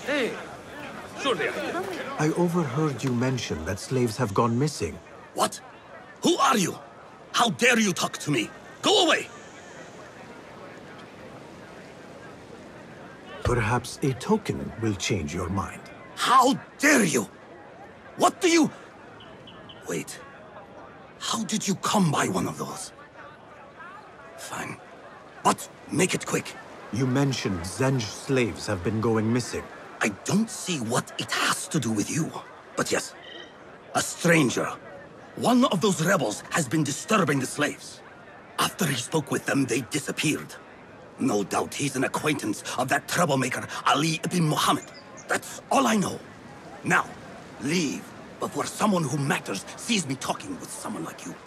Hey, surely I did. I overheard you mention that slaves have gone missing. What? Who are you? How dare you talk to me? Go away! Perhaps a token will change your mind. How dare you? What do you... Wait. How did you come by one of those? Fine. But make it quick. You mentioned Zenge slaves have been going missing. I don't see what it has to do with you. But yes, a stranger. One of those rebels has been disturbing the slaves. After he spoke with them, they disappeared. No doubt he's an acquaintance of that troublemaker, Ali ibn Muhammad. That's all I know. Now, leave before someone who matters sees me talking with someone like you.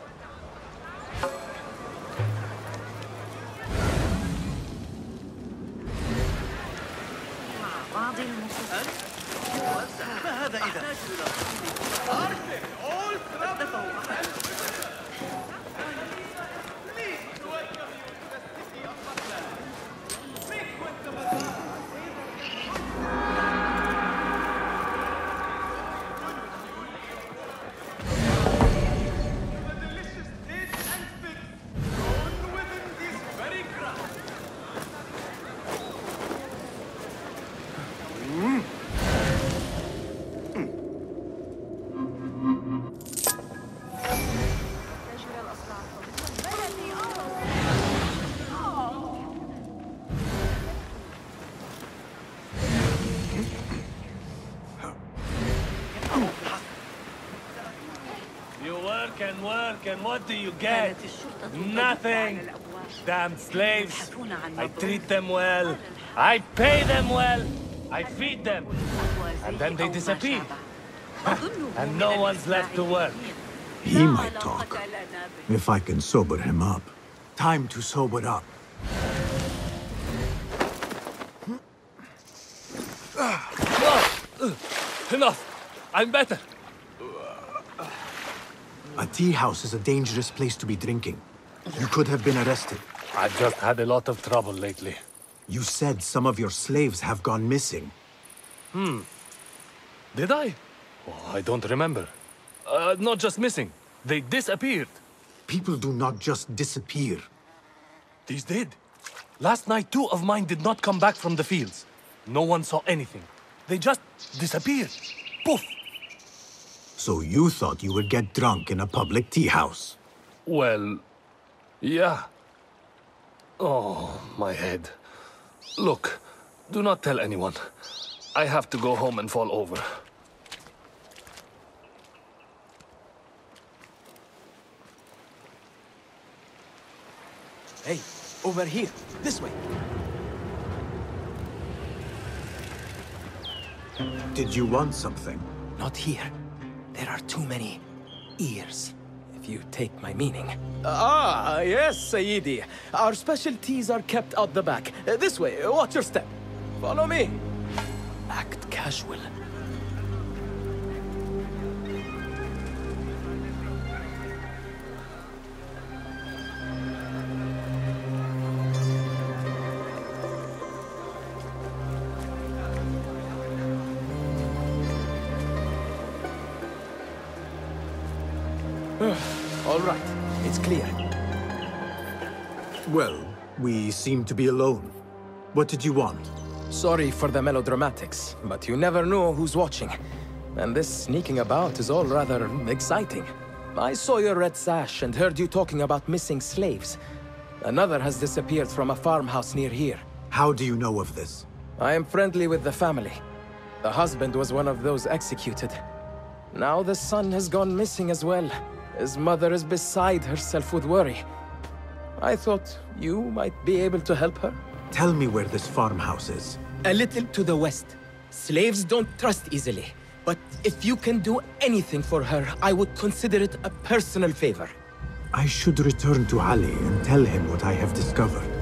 And what do you get? Nothing! Damn slaves! I treat them well, I pay them well, I feed them, and then they disappear. And no one's left to work. He might talk, if I can sober him up. Time to sober up. Enough! I'm better! A teahouse is a dangerous place to be drinking. You could have been arrested. I've just had a lot of trouble lately. You said some of your slaves have gone missing. Did I? Oh, I don't remember. Not just missing. They disappeared. People do not just disappear. These did. Last night, 2 of mine did not come back from the fields. No one saw anything. They just disappeared. Poof! So you thought you would get drunk in a public tea house? Well, yeah. Oh, my head. Look, do not tell anyone. I have to go home and fall over. Hey, over here. This way. Did you want something? Not here. There are too many ears, if you take my meaning. Ah, yes, Sayyidi. Our specialties are kept out the back. This way, watch your step. Follow me. Act casual. All right, it's clear. Well, we seem to be alone. What did you want? Sorry for the melodramatics, but you never know who's watching. And this sneaking about is all rather exciting. I saw your red sash and heard you talking about missing slaves. Another has disappeared from a farmhouse near here. How do you know of this? I am friendly with the family. The husband was one of those executed. Now the son has gone missing as well. His mother is beside herself with worry. I thought you might be able to help her. Tell me where this farmhouse is. A little to the west. Slaves don't trust easily. But if you can do anything for her, I would consider it a personal favor. I should return to Ali and tell him what I have discovered.